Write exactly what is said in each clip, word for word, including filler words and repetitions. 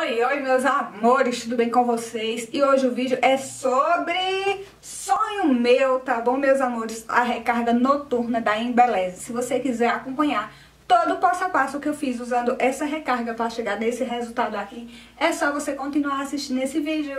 Oi, oi meus amores, tudo bem com vocês? E hoje o vídeo é sobre sonho meu, tá bom meus amores? A recarga noturna da Embeleze. Se você quiser acompanhar todo o passo a passo que eu fiz usando essa recarga para chegar nesse resultado aqui, é só você continuar assistindo esse vídeo.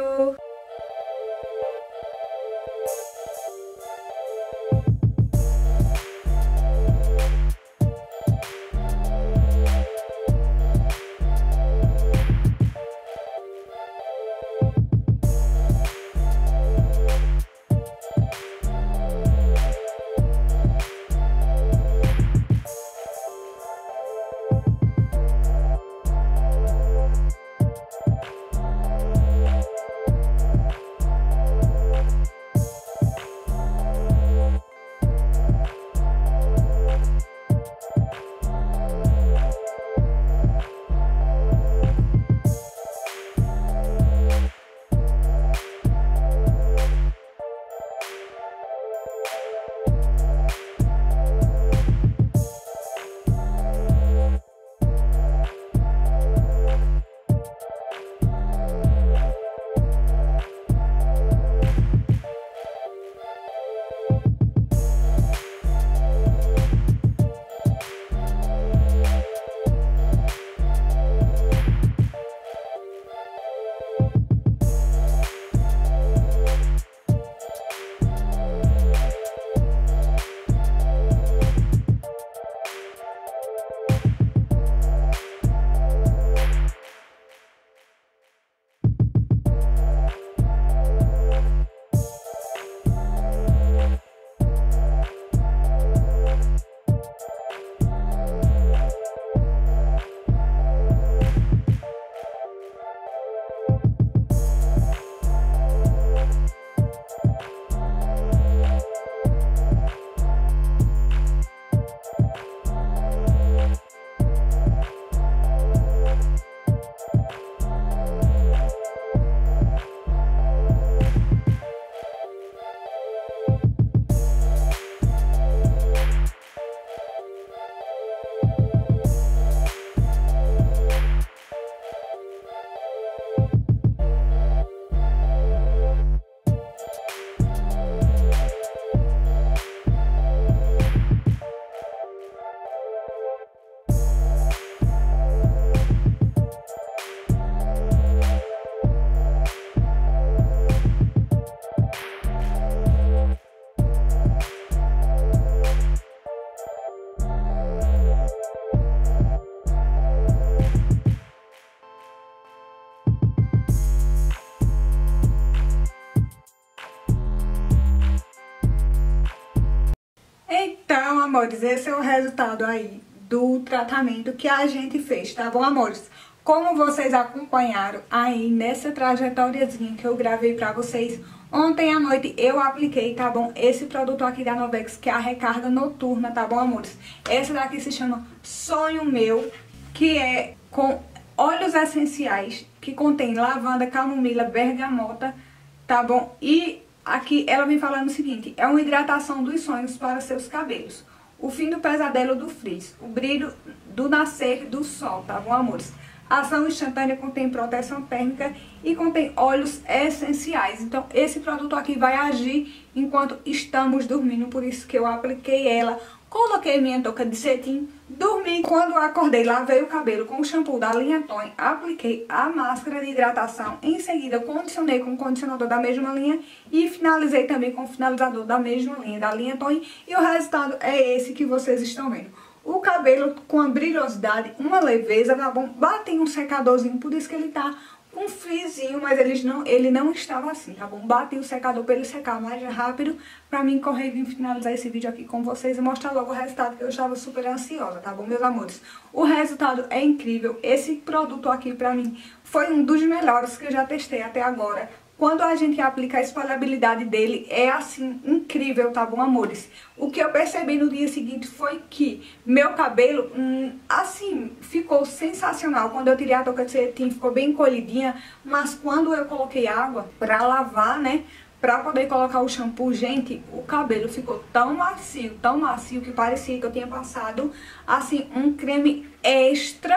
Então, amores, esse é o resultado aí do tratamento que a gente fez, tá bom, amores? Como vocês acompanharam aí nessa trajetóriazinha que eu gravei pra vocês, ontem à noite eu apliquei, tá bom? Esse produto aqui da Novex, que é a recarga noturna, tá bom, amores? Esse daqui se chama Sonho Meu, que é com óleos essenciais, que contém lavanda, camomila, bergamota, tá bom? E aqui ela vem falando o seguinte: é uma hidratação dos sonhos para seus cabelos, o fim do pesadelo do frizz, o brilho do nascer do sol, tá bom, amores? Ação instantânea, contém proteção térmica e contém óleos essenciais. Então esse produto aqui vai agir enquanto estamos dormindo, por isso que eu apliquei ela. Coloquei minha touca de cetim, dormi. Quando eu acordei, lavei o cabelo com o shampoo da linha Tony, apliquei a máscara de hidratação, em seguida condicionei com o condicionador da mesma linha e finalizei também com o finalizador da mesma linha, da linha Tony, e o resultado é esse que vocês estão vendo. O cabelo com a brilhosidade, uma leveza, tá bom? Bati um secadorzinho, por isso que ele tá um frizinho, mas eles não, ele não estava assim, tá bom? Bati o secador para ele secar mais rápido, pra mim correr e vir finalizar esse vídeo aqui com vocês e mostrar logo o resultado, que eu estava super ansiosa, tá bom, meus amores? O resultado é incrível. Esse produto aqui pra mim foi um dos melhores que eu já testei até agora. Quando a gente aplica a espalhabilidade dele, é assim, incrível, tá bom, amores? O que eu percebi no dia seguinte foi que meu cabelo, hum, assim, ficou sensacional. Quando eu tirei a touca de cetim, ficou bem encolhidinha, mas quando eu coloquei água pra lavar, né, pra poder colocar o shampoo, gente, o cabelo ficou tão macio, tão macio, que parecia que eu tinha passado, assim, um creme extra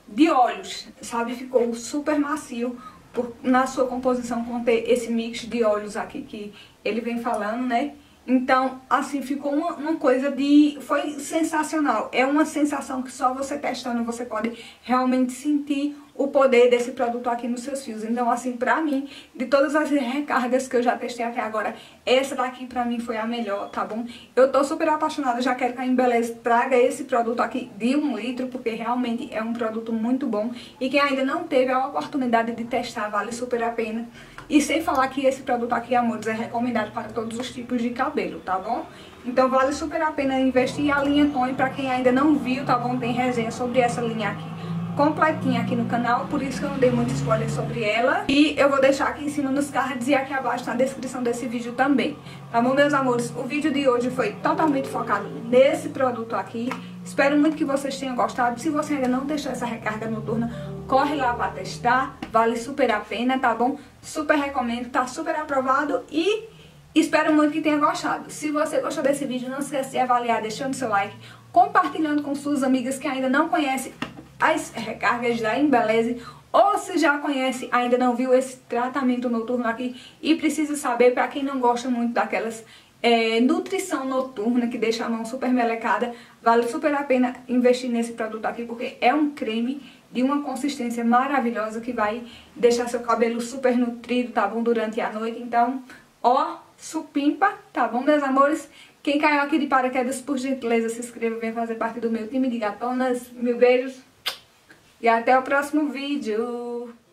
de óleos, sabe? Ficou super macio por, na sua composição conter esse mix de óleos aqui que ele vem falando, né? Então, assim, ficou uma, uma coisa de... Foi sensacional. É uma sensação que só você testando você pode realmente sentir o poder desse produto aqui nos seus fios. Então, assim, pra mim, de todas as recargas que eu já testei até agora, essa daqui pra mim foi a melhor, tá bom? Eu tô super apaixonada, já quero que a Embeleze traga esse produto aqui de um litro, porque realmente é um produto muito bom. E quem ainda não teve a oportunidade de testar, vale super a pena. E sem falar que esse produto aqui, amores, é recomendado para todos os tipos de cabelo, tá bom? Então vale super a pena investir. A linha Tony, pra quem ainda não viu, tá bom? Tem resenha sobre essa linha aqui, completinha aqui no canal, por isso que eu não dei muito spoiler sobre ela. E eu vou deixar aqui em cima nos cards e aqui abaixo na descrição desse vídeo também. Tá bom, meus amores? O vídeo de hoje foi totalmente focado nesse produto aqui. Espero muito que vocês tenham gostado. Se você ainda não testou essa recarga noturna, corre lá pra testar. Vale super a pena, tá bom? Super recomendo, tá super aprovado e espero muito que tenha gostado. Se você gostou desse vídeo, não esquece de avaliar, deixando seu like, compartilhando com suas amigas que ainda não conhecem as recargas da Embeleze, ou se já conhece, ainda não viu esse tratamento noturno aqui e precisa saber, para quem não gosta muito daquelas é, nutrição noturna que deixa a mão super melecada, vale super a pena investir nesse produto aqui, porque é um creme de uma consistência maravilhosa que vai deixar seu cabelo super nutrido, tá bom, durante a noite. Então, ó, supimpa, tá bom, meus amores? Quem caiu aqui de paraquedas, por gentileza, se inscreva e venha fazer parte do meu time de gatonas. Mil beijos e até o próximo vídeo.